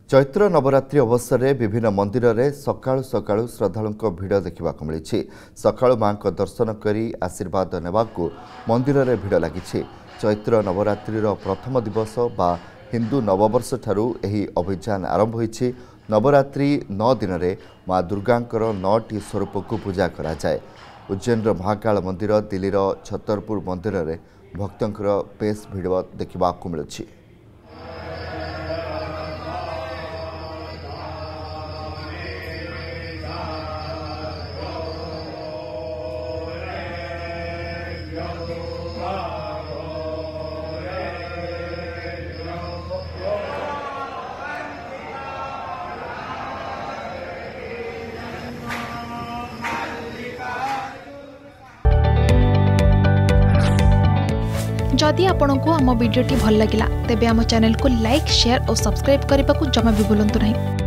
चैत्र नवरात्रि अवसर में विभिन्न मंदिर में सकाळु सकाळु श्रद्धालुओं भिड़ देखा मिली। सकाळु मां दर्शन कर आशीर्वाद नेबाकू मंदिर में भिड़ लगी। चैत्र नवरात्रि प्रथम दिवस बा हिंदू नववर्ष ठारू एही अभियान आरंभ होईछि। नवरात्रि 9 दिन में मां दुर्गांकर 9टी स्वरूप को पूजा करा जाए। उज्जैन महाकाल मंदिर, दिल्ली छतरपुर मंदिर में भक्तों बेस भिड़ देखा मिलुछि। जदि आपंक आम भिडी भल लगा तेब आम चैनल को लाइक, शेयर और सब्सक्राइब करने को जमा भी भूलु नहीं।